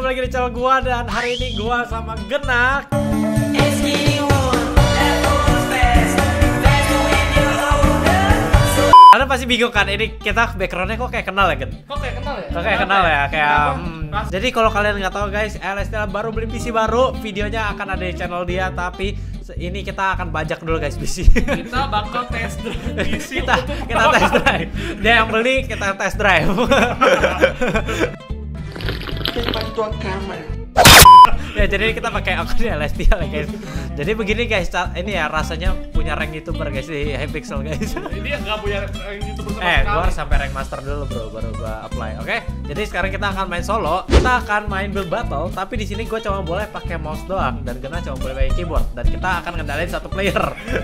lagi di channel gua dan hari ini gua sama Genak. Anda pasti bingung kan, ini kita backgroundnya kok kayak kenal ya, Gen? Kok kayak kenal ya? Kok kayak kenal ya, kayak jadi kalau kalian nggak tahu guys, LSTL baru beli PC baru, videonya akan ada di channel dia, tapi ini kita akan bajak dulu guys PC. Kita bakal test drive PC. kita test drive. Dia yang beli, kita test drive. Ya jadi kita pakai akun LSTL ya guys. Jadi begini guys, ini ya rasanya punya rank YouTuber guys di Hypixel guys. Ini nggak punya rank YouTuber sama sekali. Gua harus sampai rank master dulu bro, baru gua apply. Oke. Jadi sekarang kita akan main solo. Kita akan main build battle, tapi di sini gua cuma boleh pakai mouse doang dan Gena cuma boleh pakai keyboard dan kita akan ngendalin satu player.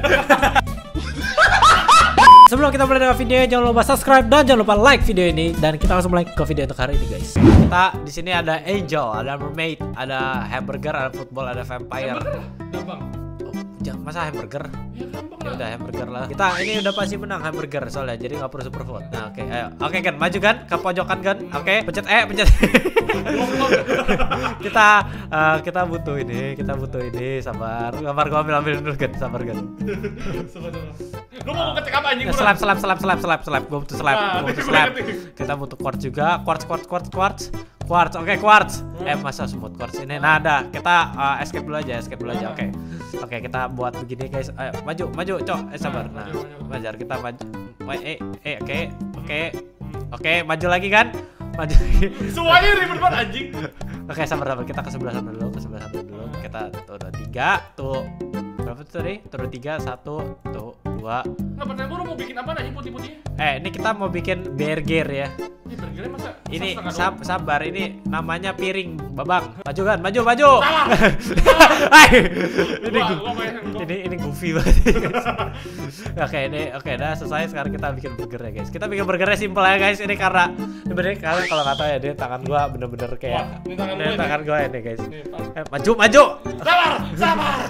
Sebelum kita mulai dengan videonya, jangan lupa subscribe dan jangan lupa like video ini, dan kita langsung mulai ke video untuk hari ini guys. Kita di sini ada Angel, ada Mermaid, ada Hamburger, ada Football, ada Vampire. Gampang. Oh, masa Hamburger? Ya gampang. Ya udah Hamburger lah. Kita ini udah pasti menang Hamburger soalnya, jadi nggak perlu super vote. Nah oke, ayo. Oke kan, maju kan ke pojokan kan. Oke, pencet pencet. kita butuh ini, sabar. Sabar, gua ambil dulu kan, sabar kan. Lu mau ketik apa anjing? Slap. Gua butuh slap. Kita butuh quartz juga. Quartz. Oke, quartz. Masa semut quartz ini. Nah, dah. Kita escape dulu aja. Oke, kita buat begini guys. Ayo, maju, Cok. Sabar. Nah, wajar kita maju. Oke, maju lagi kan? Maju. Semuanya ribet banget anjing. Oke, sabar. Kita ke sebelah sana dulu. Kita turun 3, tuh. Berapa tuh tadi? Turun 3, 1, tuh, 2. Nggak pernah lu mau bikin apa nih putih-putihnya? Ini kita mau bikin burger ya. Ini burgernya masa? Ini sabar, ini namanya piring, Babang. Maju kan? Maju. Salah. Ini goofy banget. Oke, dah selesai. Sekarang kita bikin burger ya guys. Kita bikin burgernya simple ya guys. Ini karena kalian kalau nggak tahu ya, dia tangan gua bener-bener kayak tangan gua ini guys. Maju. Sabar.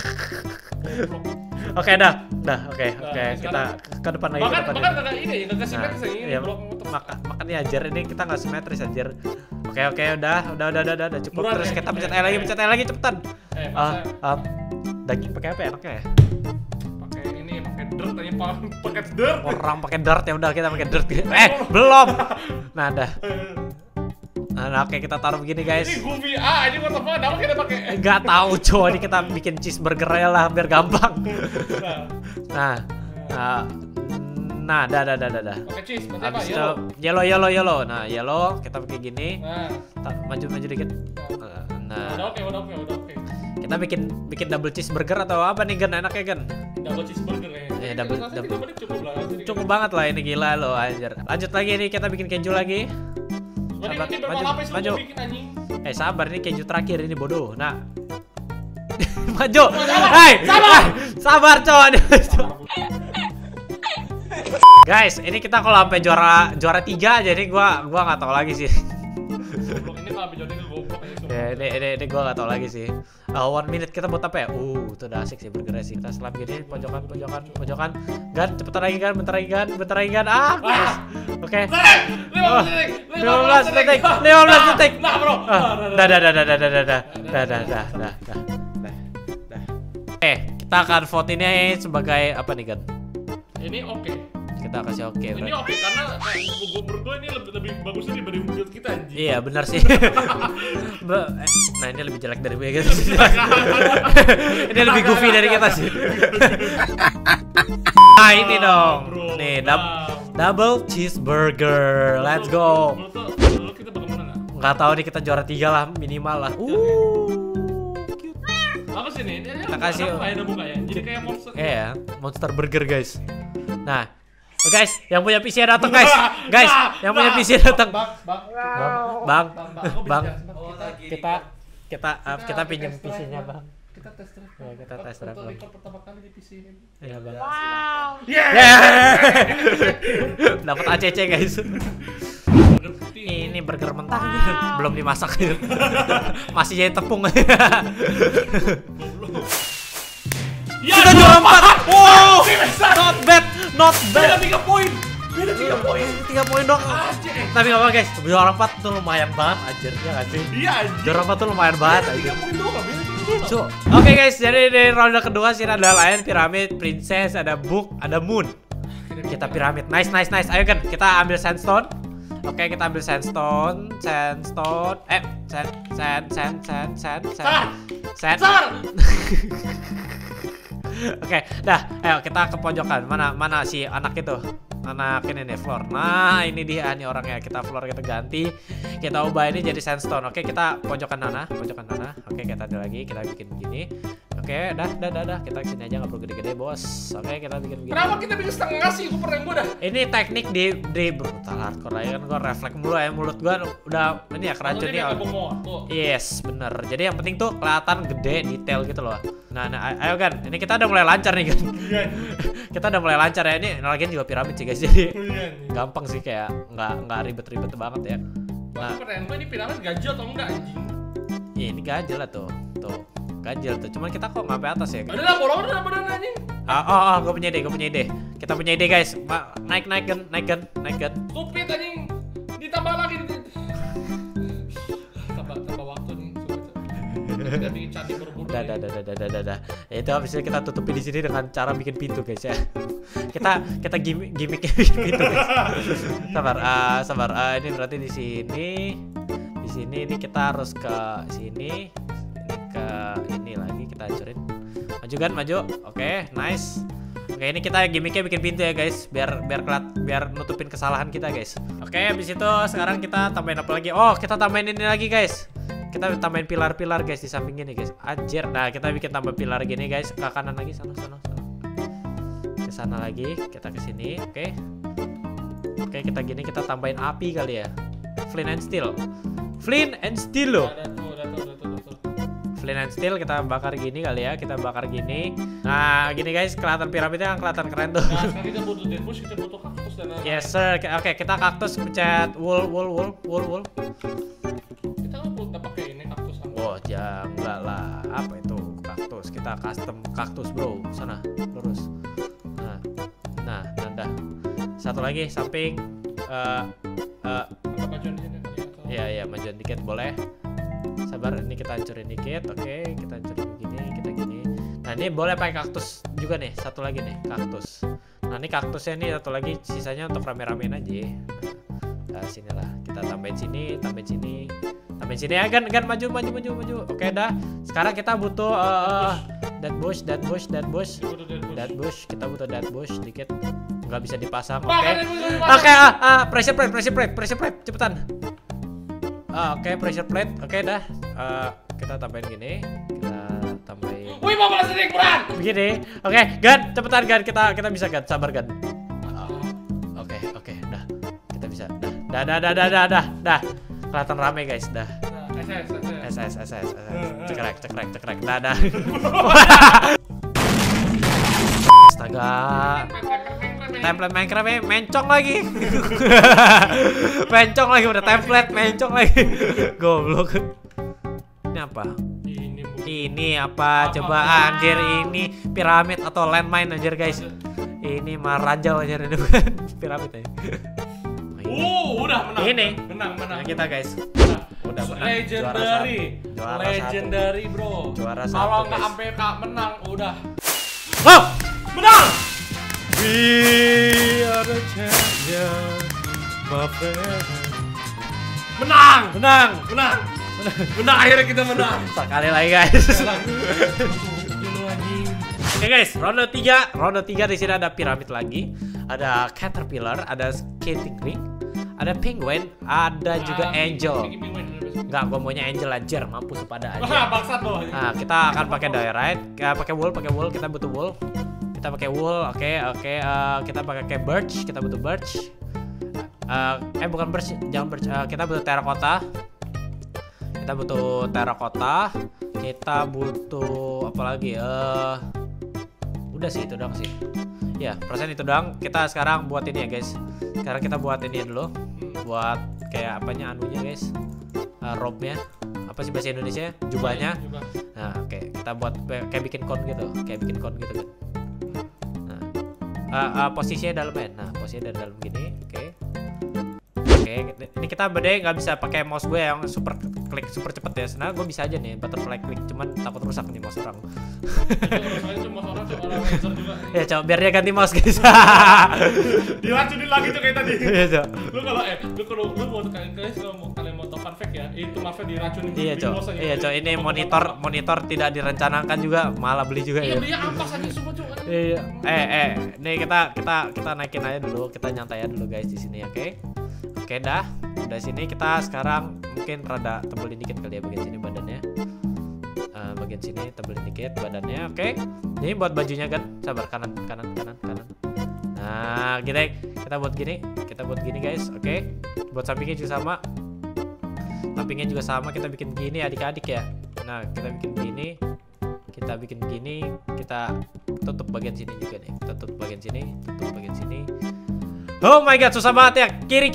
Oke, dah. Oke. Kita ke depan lagi. Bahkan kagak ini, kagak simetris ini. Makanya ajar ini kita nggak simetris anjir. Oke, udah cukup. Buruan, terus kita pencet E lagi cepetan. Daging pakai apa ya enaknya ya? Pakai dirt aja, pakai dirt. Orang pakai dirt ya udah, kita pakai dirt. Belum. Nah, dah. Nah, oke, kita taruh begini guys. Ini goofy ini what the fuck? Kenapa kita pakai? Enggak tahu, coy. Ini kita bikin cheeseburger aja lah biar gampang. Nah, dah. Pakai cheese, apa? Yellow. Nah, yellow kita pakai gini. Maju dikit. Udah oke. Kita bikin double cheeseburger atau apa nih, Gen? Enaknya, Gen? Double cheeseburger kayaknya. Double cukup lah. Cukup banget lah ini, gila lo anjir. Lanjut lagi nih, kita bikin keju lagi. Maju. Sabar, ini keju terakhir ini bodoh. Nah. Maju. Sabar, coy. Guys, ini kita kalau sampai juara 3 jadi gua nggak tahu lagi sih. Ini kalau sampai goblok aja. Ini gua nggak tahu lagi sih. 1 minute kita buat apa ya? Itu udah asik sih burgernya sih. Kita slap gini, pojokan. Gan, cepetan lagi kan, bentar lagi kan. Oke. 15 detik. Nah, bro. Dah. Kita akan vote ini sebagai apa nih, Gan? Ini oke. Kita kasih oke. Ini oke karena menurut gue ini lebih bagus dibanding build kita anjing. Iya, benar sih. Nah, ini lebih jelek dari gue guys. Ini lebih goofy dari kita sih. Nah, ini dong. Nih, double cheeseburger. Let's go. Menurut kita bagaimana? Nggak tahu nih, kita juara 3 lah minimal lah. Bagus ini. Kita kasih ada buka ya. Jadi kayak monster. Iya, monster burger guys. Nah, guys, yang punya PC datang guys. Yang punya PC datang. Bang. Kita pinjam PC-nya, Bang. Kita tes drive. Ya, kita tes drive. Pertama kali di PC ini. Iya, Bang. Wow. Dapat ACC guys. Ini burger mentah belum dimasak. Masih jadi tepung. Kita juara 4. Wow, not bad. Beda 3 poin. poin. 3 poin dong. Anjir. Tapi nggak apa guys, juara 4 tuh lumayan banget anjir, ya nggak sih? Iya anjir. Juara 4 tuh lumayan banget anjir. 3 poin doang enggak bisa. Oke guys, jadi di ronde kedua sini ada lion, piramid, princess, ada book, ada moon. Kita piramid, nice. Ayo kan, kita ambil sandstone. Oke, kita ambil sandstone. Sand. Oke, dah. Ayo kita ke pojokan. Mana si anak itu? Anak ini nih, floor. Nah, ini dia nih orangnya. Kita floor kita ganti. Kita ubah ini jadi sandstone. Oke, kita pojokan tanah. Oke, kita ada lagi. Kita bikin begini. Oke, dah. Kita kesini aja, nggak perlu gede-gede, bos. Oke, kita bikin begini. Kenapa kita bikin setengah sih? Gue pernah gue dah. Ini teknik di brutal hardcore lah ya kan, gue refleks mulu ya, mulut gue udah ini ya keracun nih. Yes, bener. Jadi yang penting tuh kelihatan gede, detail gitu loh. Nah, ayo kan, ini kita udah mulai lancar nih kan. Kita udah mulai lancar ya, ini lagian juga piramid sih guys, jadi gampang sih, kayak nggak ribet-ribet banget ya. Nah, pertanyaan gue, ini piramid ganjil atau enggak anjing? Ya ini ganjil lah tuh ganjil tuh, cuman kita kok nggak atas ya. Ada lah, bolong udah badan anjing. Gue punya ide. Kita punya ide guys. Naik kan. Stupid anjing. Ditambah lagi. Tambah waktu nih. Kita bikin candi berburu. Dah. Itu habis itu kita tutupi di sini dengan cara bikin pintu guys ya. Kita gimmicknya bikin pintu guys. Sabar. Ini berarti di sini. Di sini ini kita harus ke sini. Ke ini lagi kita hancurin. Maju. Oke, nice. Oke, ini kita gimmicknya bikin pintu ya guys, biar nutupin kesalahan kita guys. Oke, habis itu sekarang kita tambahin apa lagi? Oh, kita tambahin ini lagi guys. Kita tambahin pilar-pilar guys di samping ini guys. Anjir. Nah, kita bikin tambah pilar gini guys, ke kanan lagi, sana. Ke sana lagi, kita ke sini. Oke, kita gini, kita tambahin api kali ya. Flint and steel loh. Flint and steel kita bakar gini kali ya, Nah, gini guys, kelihatan piramidnya kan kelihatan keren tuh. Nah, sekarang kita butuh dead bush, kita butuh kaktus dan lain-lain. Yes sir. Oke, kita kaktus pencet wool. Kita nggak pakai ini kaktus. Oh, enggak lah. Apa itu kaktus? Kita custom kaktus, bro. Sana, lurus. Nah, dah. Satu lagi samping. Majuan di sini kali atau? Iya, majuan dikit boleh. Sabar, ini kita hancurin dikit. Oke, kita hancurin kita gini. Nah, ini boleh pakai kaktus juga nih. Satu lagi nih, kaktus. Nah, ini kaktusnya nih satu lagi, sisanya untuk rame-ramein aja. Nah, sinilah. Kita tambahin sini ya, gan maju. Oke, dah. Sekarang kita butuh dead bush. Kita butuh dead bush dikit. Nggak bisa dipasang. Oke, pressure plate, cepetan. Oke, pressure plate. Oke, dah. Kita tambahin gini. Wih, mau balas sedikit berat. Begini. Oke, Gan, cepetan Gan. Kita bisa Gan. Sabar Gan. Oke, dah. Kita bisa. Dah. Kelihatan rame guys, dah. SS. Cekrek. Dah. Astaga. Template Minecraft mencong lagi. Udah template mencong lagi. Goblok. Ini apa? Ini apa? Coba anjir, ini piramid atau landmine anjir guys. Ini maranjau anjir, ini bukan piramid aja. Udah menang. Ini menang. Kita guys. Udah menang. Legendary bro. Juara 1. Kalau nggak sampai menang udah. Oh! Menang. We are the champion, my friend. Menang, akhirnya kita menang. Sekali lagi guys. Oke guys, ronde 3 di sini ada piramid lagi, ada caterpillar, ada skating ring, ada penguin, ada juga angel. Enggak, gua maunya angel anjir, mampus pada aja. Bangsat loh. Nah, kita akan pakai diorite, pakai wool, kita butuh wool. Kita pakai wool, oke. Kita pakai birch, kita butuh birch. Bukan birch, jangan birch. Kita butuh terracotta. Kita butuh apa lagi? Udah sih, itu doang sih. Ya, persen itu doang. Kita sekarang buat ini ya guys. Sekarang kita buat ini dulu. Buat kayak apanya anunya guys? Robe-nya. Apa sih bahasa Indonesia? Jubahnya. Nah, oke. Kita buat kayak bikin cone gitu kan. Posisinya dalam ya. Nah, posisinya dari dalam gini. Oke. Oke, ini kita beda nggak bisa pakai mouse gue yang super klik super cepet ya. Sebenarnya gue bisa aja nih butterfly klik, cuman takut rusak nih mouse orang. Cuma orang laser juga. Ya coba biar dia ganti mouse guys. Diracunin lagi tuh kayak tadi. Iya coba. Lu kalau mau kalian mau tahu fun fact ya, itu Marvel diracunin. Iya coba. Iya coba, ini monitor tidak direncanakan juga, malah beli juga Iya ya. beli ampas aja semua cuy. Iya. Nih kita naikin aja dulu, kita nyantai aja dulu guys di sini, oke? Oke dah. Udah sini kita sekarang mungkin rada tebelin dikit kali ya bagian sini badannya. Bagian sini tebelin dikit badannya, oke? Ini buat bajunya kan, sabar kanan. Nah, gini kita buat gini guys, oke? Buat sampingnya juga sama, kita bikin gini adik-adik ya. Nah, kita bikin gini, kita tutup bagian sini juga nih, tutup bagian sini. Oh my god, susah banget ya. Kiri.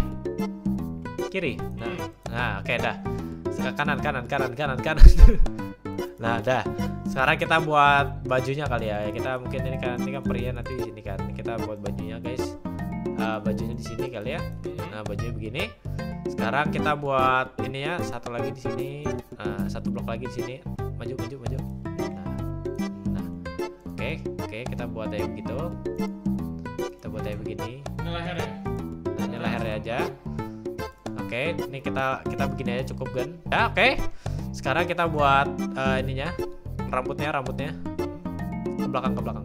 Nah, oke dah. Sekarang kanan. Nah, dah. Sekarang kita buat bajunya kali ya. Kita mungkin ini kan pria nanti di sini kan. Kita buat bajunya, guys. Bajunya di sini kali ya. Nah, bajunya begini. Sekarang kita buat ini ya, satu lagi di sini. Satu blok lagi di sini. Maju. Nah. Oke, kita buat kayak begitu. Kita buat kayak begini. Ini leher ya? Nah, ini lehernya aja. Oke, ini kita begini aja cukup kan? Ya, oke. Sekarang kita buat ininya, rambutnya ke belakang. Sabar.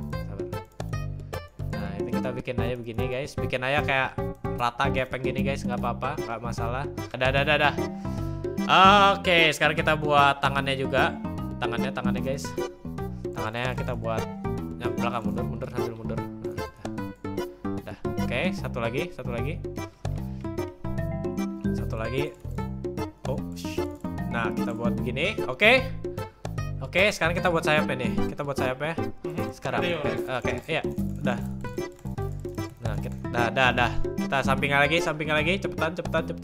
Nah, ini kita bikin aja begini guys. Bikin aja kayak rata gepeng gini guys, nggak apa-apa, nggak masalah. Ada. Oke, sekarang kita buat tangannya juga. Tangannya guys. Tangannya kita buat yang belakang, mundur sambil mundur. Nah, oke, satu lagi. Oh, nah kita buat begini, oke, sekarang kita buat sayapnya nih, sekarang, oke, iya, udah, nah, kita sampingnya lagi, cepetan,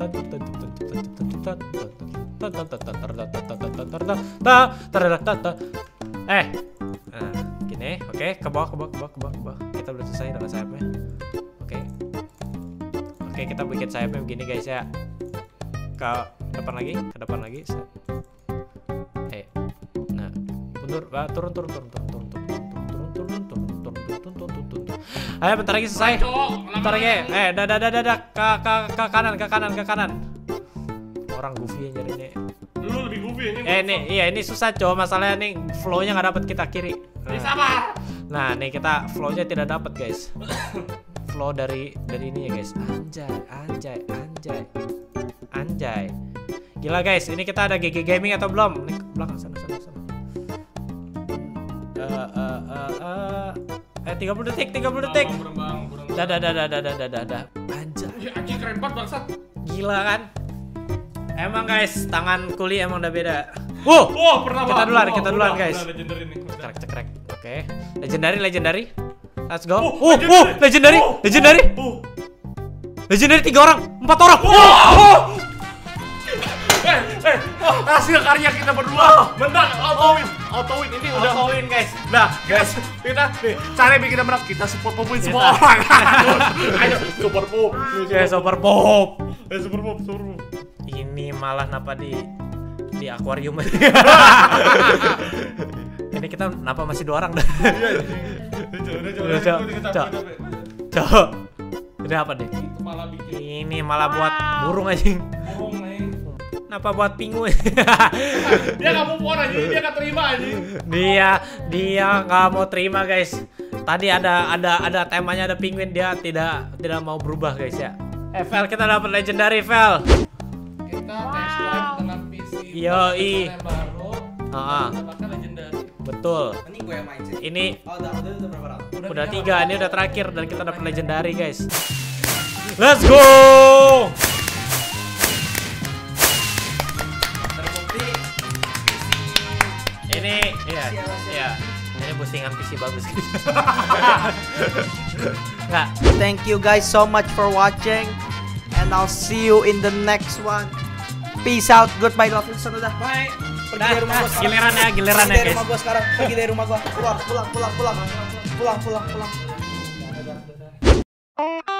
nah, gini, oke, ke bawah, kita udah selesai dengan sayapnya, oke, kita bikin sayapnya begini guys ya. Ke depan lagi. Nah, mundur, turun. Ayo, bentar lagi selesai. Bentar lagi. Ke kanan. Orang goofy aja ini. Lu lebih goofy ini. Ini susah cow, masalahnya nih flow-nya nggak dapet kita kiri. Sabar. Nah, nih kita flow-nya tidak dapat guys. Flow dari ini ya guys. Anjay. Gila guys, ini kita ada GG Gaming atau belum? Ini ke belakang sana. 30 detik. Burung. Dah. Anjay. Anjing keren banget bangsat. Gila kan? Emang guys, tangan kuli emang udah beda. Pernah Kita duluan guys. Legendary nih. Cekrek. Oke. Legendary. Let's go. Legendary. Legendary 3 orang, 4 orang. Hasil karya kita berdua. Bentar, auto win ini udah Auto-win guys. Nah, guys, kita cara bikin menang, kita support pemain semua orang. Ayo, support pop. Super pop. Super pop. Ini malah napa di akuarium. Ini kita napa masih 2 orang dah. Coba. Ini apa deh? Ini malah buat burung anjing. Kenapa buat pinguin? Dia nggak mau aja, dia nggak terima aja. Dia nggak mau terima guys. Tadi ada temanya, ada penguin, dia tidak mau berubah guys ya. Vel, kita dapat legendary Vel. Kita tes drive dengan PC Yoi. yang baru. Mendapatkan legendary. Betul. Ini gue yang main sih. Ini udah berapa round? udah 3, ini udah terakhir dan kita dapat legendary guys. Let's go. Terbukti Ini ini pusingan PC bagus. Nggak. Thank you guys so much for watching, and I'll see you in the next one. Peace out, goodbye, love you. Udah. Bye. Pergi dari rumah gua sekarang. Gilirannya Pergi dari guys. rumah gua sekarang. Pergi dari rumah gua. Pulang.